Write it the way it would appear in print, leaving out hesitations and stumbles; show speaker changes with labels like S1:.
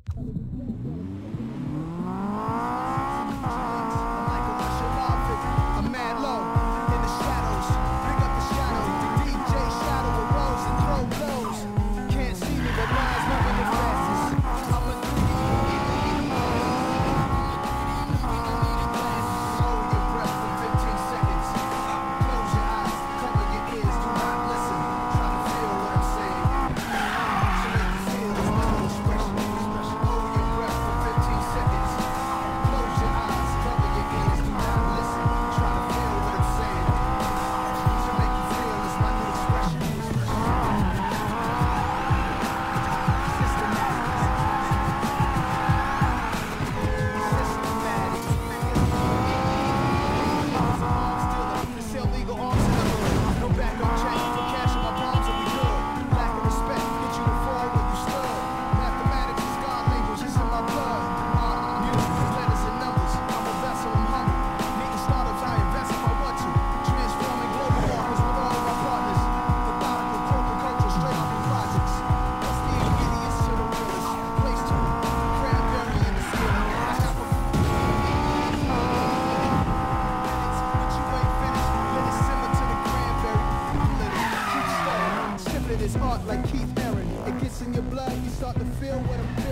S1: I'm mad low in the shadows. Big up the shadow. DJ Shadow arose and throw blows. Can't see me, but mine's moving the fastest. I'm a 3D. Hold your breath for 15 seconds. Close your eyes, cover your ears, do not listen. Try to feel what I'm saying. So make you feel this little expression. Hold your breath for 15 seconds. Close your eyes, cover your ears, do not listen. Try to feel what I'm saying. To make you feel is my new expression. Systematic. This illegal arms in the hood. No backup check for cash in my palms and we good. Lack of respect, get you to fall where you stood. Mathematics is God language, it's in my blood. Music is letters and numbers. I'm a vessel, I'm humble. Needing startups, I invest if I want to. Transforming global markets with all of my partners. Methodical corporate culture straight up in projects. What's the idiots to the realest? Place to cranberry in the ceiling. I have a but you ain't finished. Let it simmer to the cranberry. I'm lit. Keep stirring. Sipping this art like Keith Haring. It gets in your blood, you start to feel what I'm feeling.